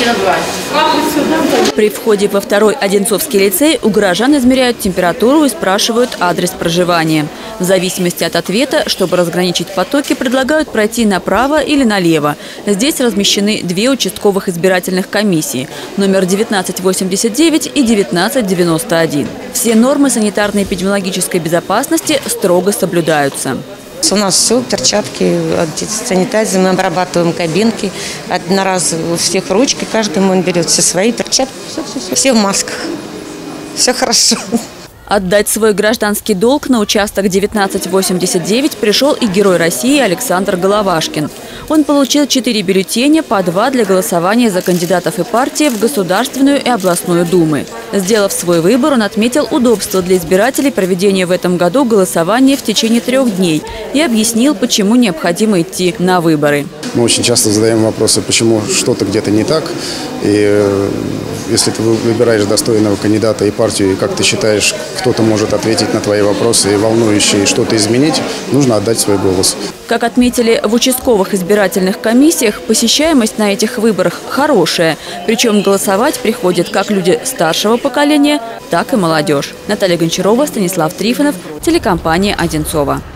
При входе во второй Одинцовский лицей у горожан измеряют температуру и спрашивают адрес проживания. В зависимости от ответа, чтобы разграничить потоки, предлагают пройти направо или налево. Здесь размещены две участковых избирательных комиссии – номер 1989 и 1991. Все нормы санитарно-эпидемиологической безопасности строго соблюдаются. У нас все, перчатки, санитайзер, мы обрабатываем кабинки, одноразово у всех ручки, каждый берет все свои перчатки, все в масках, все хорошо. Отдать свой гражданский долг на участок 1989 пришел и герой России Александр Головашкин. Он получил 4 бюллетеня, по 2 для голосования за кандидатов и партии в Государственную и областную думы. Сделав свой выбор, он отметил удобство для избирателей проведения в этом году голосования в течение 3 дней и объяснил, почему необходимо идти на выборы. Мы очень часто задаем вопросы, почему что-то где-то не так. И если ты выбираешь достойного кандидата и партию, и как ты считаешь, кто-то может ответить на твои вопросы и волнующие что-то изменить, нужно отдать свой голос. Как отметили в участковых избирательных комиссиях, посещаемость на этих выборах хорошая. Причем голосовать приходят как люди старшего поколения, так и молодежь. Наталья Гончарова, Станислав Трифонов, телекомпания «Одинцова».